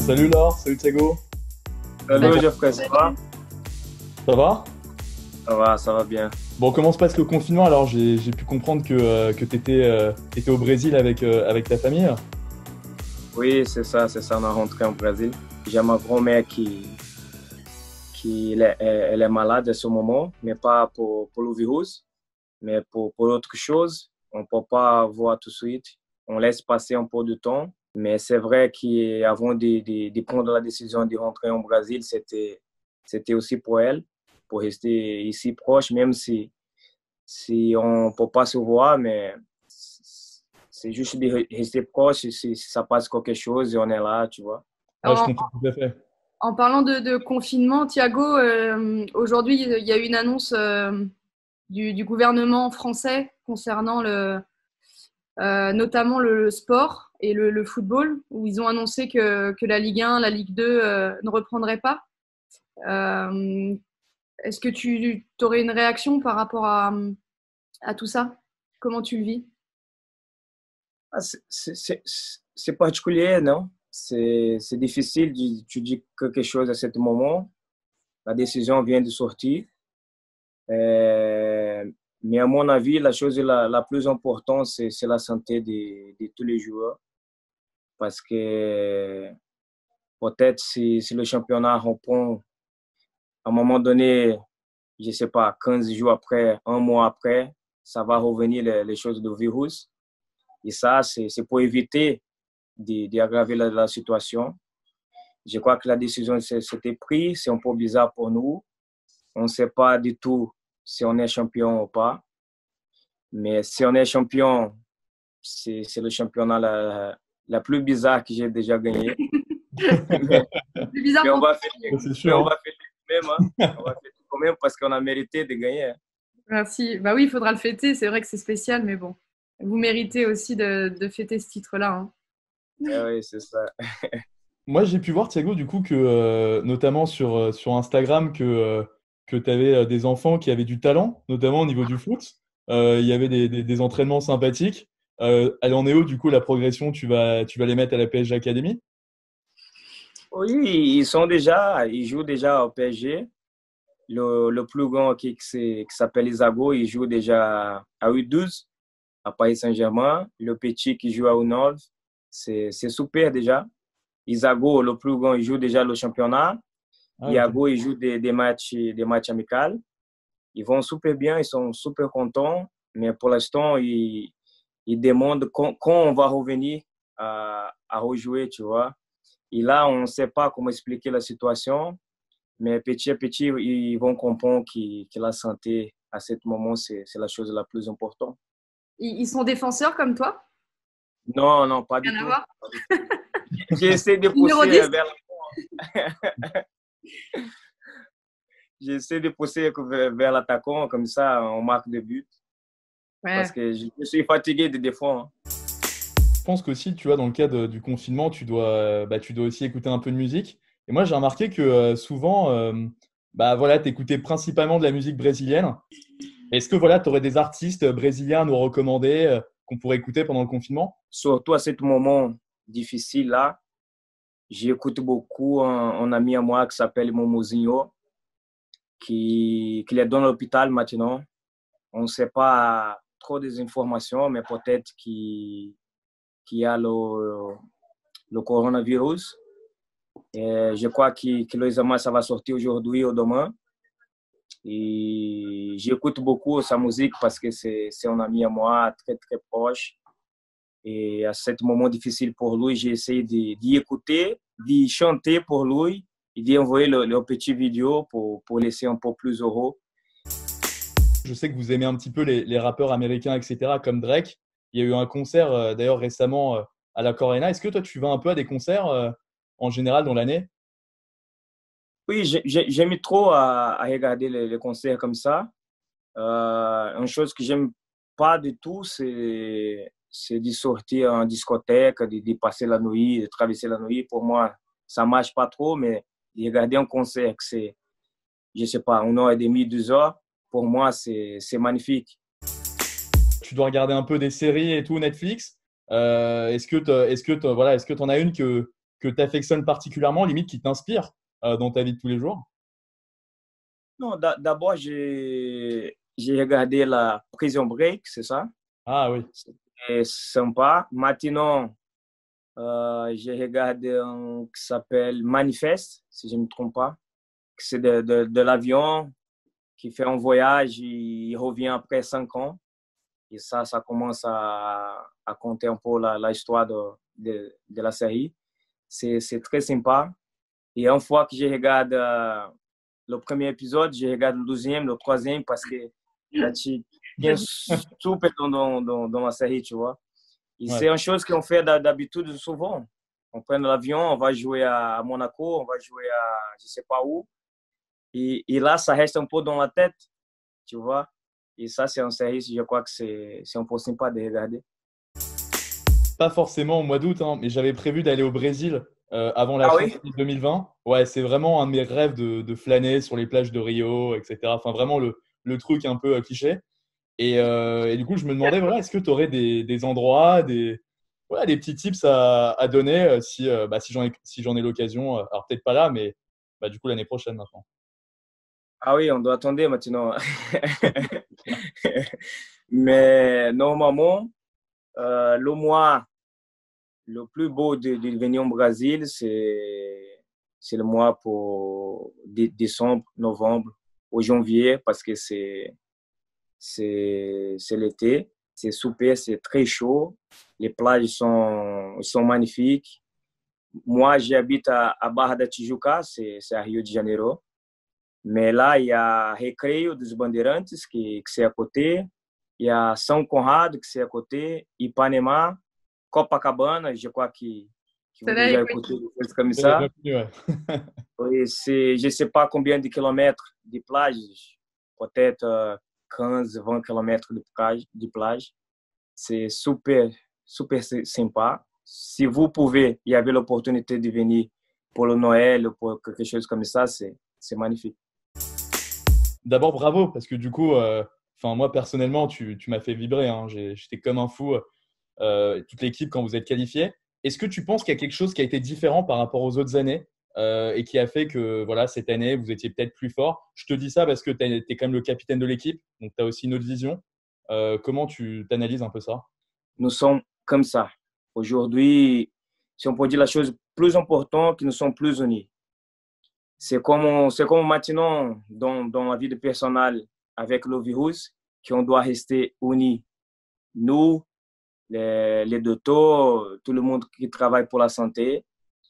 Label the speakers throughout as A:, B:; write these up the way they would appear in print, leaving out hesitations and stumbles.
A: Salut Laure, salut Thiago.
B: Hello Geoffrey, ça va?
A: Ça va?
B: Ça va bien.
A: Bon, comment se passe le confinement? Alors, j'ai pu comprendre que tu étais au Brésil avec ta famille.
B: Oui, c'est ça, on est rentré au Brésil. J'ai ma grand-mère elle est malade à ce moment, mais pas pour le virus, mais pour autre chose. On ne peut pas voir tout de suite. On laisse passer un peu de temps. Mais c'est vrai qu'avant de prendre la décision de rentrer au Brésil, c'était aussi pour elle, pour rester ici proche, même si on ne peut pas se voir, mais c'est juste de rester proche. Si ça passe quelque chose et on est là, tu vois.
A: Ouais, je
C: En,
A: comprends tout à fait.
C: en parlant de confinement, Thiago, aujourd'hui, il y a eu une annonce du gouvernement français concernant notamment le sport et le football, où ils ont annoncé que la Ligue 1, la Ligue 2 ne reprendraient pas. Euh, Est-ce que tu aurais une réaction par rapport à tout ça? Comment tu le vis?
B: Ah, c'est particulier, non? C'est difficile de tu dis quelque chose à ce moment. La décision vient de sortir. Euh, mais à mon avis, la chose la plus importante, c'est la santé de tous les joueurs. Parce que peut-être si le championnat reprend à un moment donné, je ne sais pas, 15 jours après, un mois après, ça va revenir les choses de virus. Et ça, c'est pour éviter d'aggraver la situation. Je crois que la décision s'était prise. C'est un peu bizarre pour nous. On ne sait pas du tout si on est champion ou pas. Mais si on est champion, c'est le championnat la plus bizarre que j'ai déjà gagné. mais,
C: C'est bizarre
B: mais on
C: pour
B: va
C: toi.
B: fêter,
A: Ouais, c'est
B: mais on
A: sûr.
B: va fêter quand même. Hein. On va fêter quand même parce qu'on a mérité de gagner. Hein.
C: Merci. Bah oui, il faudra le fêter. C'est vrai que c'est spécial, mais bon. Vous méritez aussi de fêter ce titre-là, hein.
B: Eh oui, c'est ça.
A: Moi, j'ai pu voir, Thiago, du coup, que notamment sur Instagram, que tu avais des enfants qui avaient du talent, notamment au niveau du foot. Il y avait des entraînements sympathiques. Elle en est où, du coup, la progression? Tu vas les mettre à la PSG Academy?
B: Oui, ils jouent déjà au PSG. Le plus grand qui s'appelle Isago, il joue déjà à U12 à Paris Saint-Germain. Le petit qui joue à U9, c'est super déjà. Isago, le plus grand, il joue déjà le championnat.
A: Ah, ok.
B: Iago, il joue des matchs amicaux. Ils vont super bien, ils sont super contents. Mais pour l'instant, ils demandent quand on va revenir à rejouer, tu vois. Et là, on ne sait pas comment expliquer la situation. Mais petit à petit, ils vont comprendre que la santé, à ce moment, c'est la chose la plus importante.
C: Ils sont défenseurs comme toi?
B: Non, non, pas du
C: Rien à
B: tout.
C: voir.
B: J'ai essayé de
C: Numéro
B: pousser
C: 10.
B: j'essaie de pousser vers l'attaquant, comme ça, on marque des buts. Parce
C: Ouais.
B: que je suis fatigué de défendre.
A: Je pense qu'aussi, tu vois, dans le cadre du confinement, tu dois aussi écouter un peu de musique. Et moi, j'ai remarqué que souvent, bah voilà, tu écoutais principalement de la musique brésilienne. Est-ce que voilà, tu aurais des artistes brésiliens à nous recommander qu'on pourrait écouter pendant le confinement?
B: Surtout à ce moment difficile là, j'écoute beaucoup un ami à moi qui s'appelle Momozinho, qui est dans l'hôpital maintenant. On ne sait pas trop des informations, mais peut-être qu'il y a le coronavirus. Et je crois que l'examen ça va sortir aujourd'hui ou demain. Et j'écoute beaucoup sa musique parce que c'est un ami à moi très très proche. Et à ce moment difficile pour lui, j'ai essayé d'y écouter, d'y chanter pour lui et d'y envoyer le petit vidéo pour laisser un peu plus heureux.
A: Je sais que vous aimez un petit peu les rappeurs américains, etc., comme Drake. Il y a eu un concert d'ailleurs récemment à la Corena. Est-ce que toi, tu vas un peu à des concerts en général dans l'année?
B: Oui, j'aime trop à regarder les concerts comme ça. Une chose que j'aime pas du tout, c'est de sortir en discothèque, de passer la nuit, de traverser la nuit. Pour moi, ça marche pas trop, mais de regarder un concert, que c'est, je sais pas, 1 heure et demie, 2 heures, pour moi, c'est magnifique.
A: Tu dois regarder un peu des séries et tout, Netflix. Est-ce que tu en as une que tu affectionnes particulièrement, limite qui t'inspire dans ta vie de tous les jours?
B: Non, d'abord, j'ai regardé la Prison Break, c'est ça?
A: Ah oui.
B: C'est sympa. Maintenant, j'ai regardé un qui s'appelle Manifeste, si je ne me trompe pas. C'est de l'avion qui fait un voyage, il revient après 5 ans. Et ça commence à compter un peu l'histoire de la série. C'est très sympa. Et une fois que je regarde le premier épisode, je regarde le deuxième, le troisième, parce que là, tu viens super dans la série, tu vois. Et
A: Ouais.
B: c'est une chose qu'on fait d'habitude souvent. On prend l'avion, on va jouer à Monaco, on va jouer à je ne sais pas où. Et là, ça reste un peu dans la tête, tu vois. Et ça, c'est une série, je crois que c'est un peu sympa de regarder.
A: Pas forcément au mois d'août, hein, mais j'avais prévu d'aller au Brésil avant la
B: Ah
A: fin de
B: oui?
A: l'année 2020. Ouais, c'est vraiment un de mes rêves de flâner sur les plages de Rio, etc. Enfin, vraiment le truc un peu cliché. Et du coup, je me demandais, voilà, est-ce que tu aurais des endroits, voilà, des petits tips à donner si j'en ai l'occasion. Alors, peut-être pas là, mais du coup, l'année prochaine maintenant.
B: Ah oui, on doit attendre maintenant. Mais normalement, le mois le plus beau de venir au Brésil, c'est le mois pour décembre, novembre ou janvier, parce que c'est l'été. C'est super, c'est très chaud. Les plages sont magnifiques. Moi, j'habite à Barra da Tijuca, c'est à Rio de Janeiro. Mais là, il y a Recreio dos Bandeirantes, que c'est à côté. Il y a São Conrado, que c'est à côté. Ipanema, Copacabana, je crois que vous
C: Celle-là,
B: déjà
C: oui.
B: écouté des choses comme
A: Ouais,
B: ça.
A: ouais.
B: Et je ne sais pas combien de kilomètres de plage, peut-être 15, 20 kilomètres de plage. C'est super, super sympa. Si vous pouvez, il y avait l'opportunité de venir pour le Noël ou pour quelque chose comme ça, c'est magnifique.
A: D'abord, bravo, parce que du coup, enfin, moi personnellement, tu m'as fait vibrer, hein. J'étais comme un fou, toute l'équipe, quand vous êtes qualifié. Est-ce que tu penses qu'il y a quelque chose qui a été différent par rapport aux autres années et qui a fait que voilà, cette année, vous étiez peut-être plus fort? Je te dis ça parce que tu es quand même le capitaine de l'équipe, donc tu as aussi une autre vision. Comment tu t'analyses un peu ça?
B: Nous sommes comme ça. Aujourd'hui, si on peut dire la chose plus importante, que nous sommes plus unis. C'est comme maintenant dans la vie personnelle avec le virus, qu'on doit rester unis. Nous, les docteurs, tout le monde qui travaille pour la santé.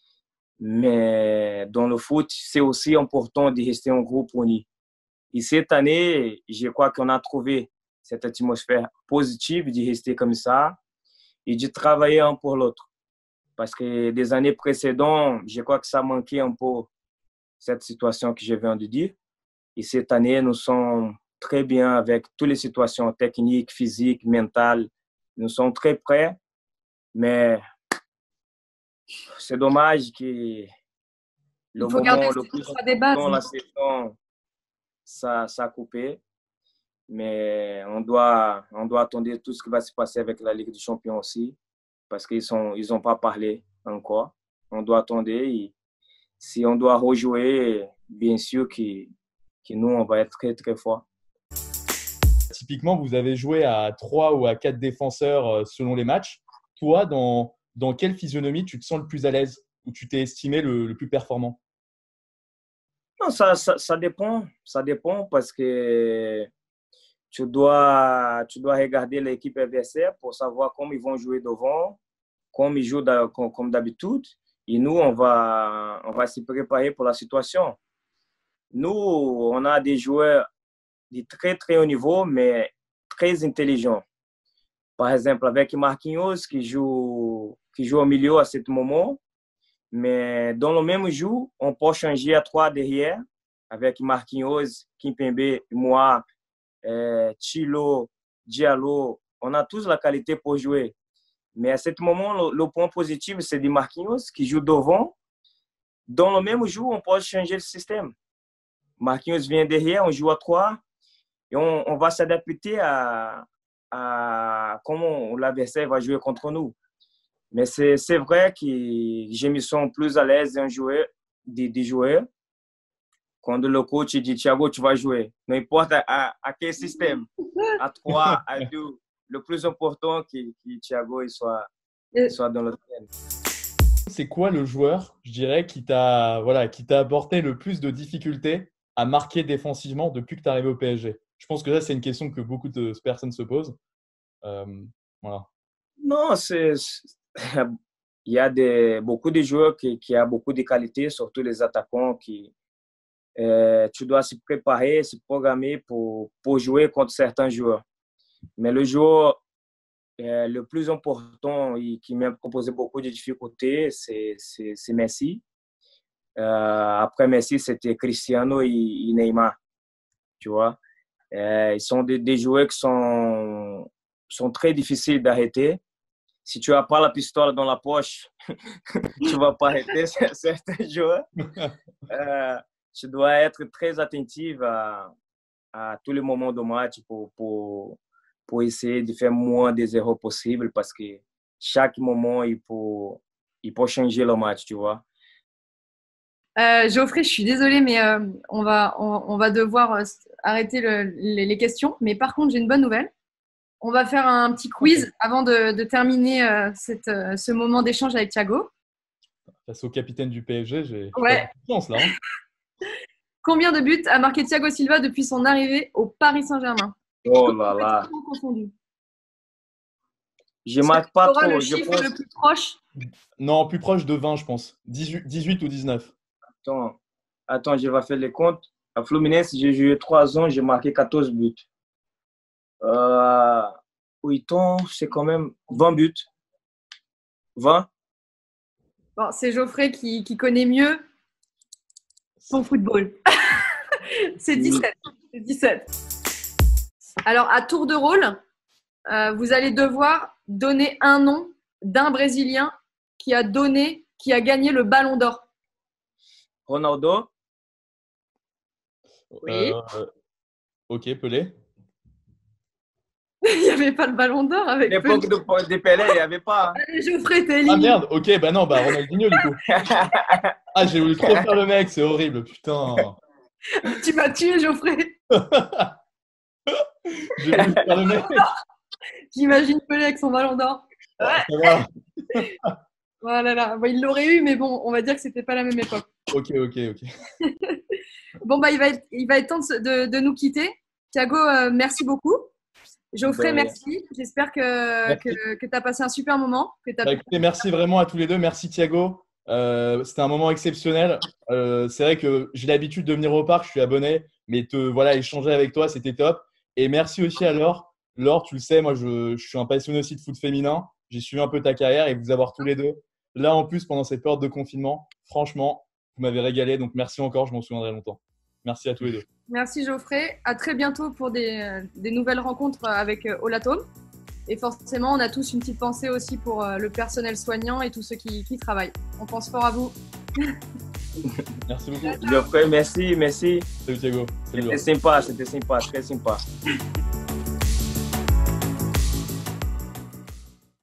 B: Mais dans le foot, c'est aussi important de rester en groupe uni. Et cette année, je crois qu'on a trouvé cette atmosphère positive de rester comme ça et de travailler un pour l'autre. Parce que des années précédentes, je crois que ça manquait un peu cette situation que je viens de dire. Et cette année, nous sommes très bien avec toutes les situations techniques, physiques, mentales. Nous sommes très prêts, mais c'est dommage que le
C: Il faut garder
B: moment
C: ce
B: le plus
C: contrat des bases.
B: important de la saison, ça a coupé. Mais on doit attendre tout ce qui va se passer avec la Ligue des Champions aussi, parce qu'ils ont pas parlé encore. On doit attendre. Et si on doit rejouer, bien sûr que nous, on va être très, très fort.
A: Typiquement, vous avez joué à 3 ou à 4 défenseurs selon les matchs. Toi, dans quelle physionomie tu te sens le plus à l'aise, ou tu t'es estimé le plus performant?
B: Non, ça dépend. Ça dépend parce que tu dois regarder l'équipe adversaire pour savoir comment ils vont jouer devant, comme ils jouent comme d'habitude. Et nous, on va se préparer pour la situation. Nous, on a des joueurs de très, très haut niveau, mais très intelligents. Par exemple, avec Marquinhos, qui joue au milieu à ce moment, mais dans le même jeu, on peut changer à 3 derrière, avec Marquinhos, Kimpembe, moi, Chilo, Diallo. On a tous la qualité pour jouer. Mais à ce moment, le point positif, c'est de Marquinhos, qui joue devant. Dans le même jeu, on peut changer le système. Marquinhos vient derrière, on joue à 3 et on va s'adapter à comment l'adversaire va jouer contre nous. Mais c'est vrai que je me sens plus à l'aise de jouer quand le coach dit Thiago, tu vas jouer. Não importa à quel système, à 3, à 2. Le plus important, que Thiago soit dans le terrain.
A: C'est quoi le joueur, je dirais, qui t'a apporté le plus de difficultés à marquer défensivement depuis que tu es arrivé au PSG? Je pense que ça, c'est une question que beaucoup de personnes se posent. Voilà.
B: Non, il y a beaucoup de joueurs qui ont beaucoup de qualités, surtout les attaquants qui tu dois se préparer, se programmer pour jouer contre certains joueurs. Mais le joueur le plus important et qui m'a proposé beaucoup de difficultés, c'est Messi. Après Messi, c'était Cristiano et Neymar. Tu vois, ils sont des joueurs qui sont très difficiles d'arrêter. Si tu n'as pas la pistole dans la poche, tu ne vas pas arrêter certains joueurs. Tu dois être très attentif à tous les moments du match pour essayer de faire moins des erreurs possibles parce que chaque moment, il peut changer le match, tu vois.
C: Geoffrey, je suis désolée, mais on va devoir arrêter les questions. Mais par contre, j'ai une bonne nouvelle. On va faire un petit quiz avant de terminer ce moment d'échange avec Thiago.
A: Face au capitaine du PSG, j'ai
C: pas
A: confiance là.
C: Combien de buts a marqué Thiago Silva depuis son arrivée au Paris Saint-Germain?
B: Oh là là. Je ne marque pas trop.
C: Le chiffre le plus proche?
A: Non, plus proche de 20, je pense. 18 ou 19.
B: Attends, je vais faire les comptes. À Fluminense, j'ai joué 3 ans, j'ai marqué 14 buts. 8 ans, c'est quand même 20 buts. 20.
C: Bon, c'est Geoffrey qui connaît mieux son football. C'est 17. Alors, à tour de rôle, vous allez devoir donner un nom d'un Brésilien qui a gagné le Ballon d'Or.
B: Ronaldo.
C: Oui.
A: Ok, Pelé.
C: Il n'y avait pas le Ballon d'Or avec Pelé.
B: L'époque de Pelé, il n'y avait pas.
C: Allez, Geoffrey, t'es éliminé.
A: Ah merde, ok, bah non, Ronaldinho du coup. Ah, j'ai voulu trop faire le mec, c'est horrible, putain.
C: Tu m'as tué, Geoffrey.
A: J'ai voulu faire le mec.
C: J'imagine Pelé avec son Ballon d'Or.
A: Ouais. Ça va.
C: Voilà, bon, il l'aurait eu, mais bon, on va dire que c'était pas la même époque.
A: Ok.
C: Bon, bah, il va être temps de nous quitter. Thiago, merci beaucoup. Geoffrey, merci. J'espère que tu as passé un super moment.
A: Écoutez, merci vraiment à tous les deux. Merci Thiago. C'était un moment exceptionnel. C'est vrai que j'ai l'habitude de venir au parc, je suis abonné, mais échanger avec toi, c'était top. Et merci aussi à Laure. Laure, tu le sais, moi je suis un passionné aussi de foot féminin. J'ai suivi un peu ta carrière et vous avoir tous les deux. Là, en plus, pendant cette période de confinement, franchement, vous m'avez régalé. Donc, merci encore, je m'en souviendrai longtemps. Merci à tous les deux. Merci
C: Geoffrey. À très bientôt pour des nouvelles rencontres avec Olatome. Et forcément, on a tous une petite pensée aussi pour le personnel soignant et tous ceux qui travaillent. On pense fort à vous.
A: Merci beaucoup.
B: Geoffrey, merci.
A: Salut Thiago.
B: C'était sympa, très sympa.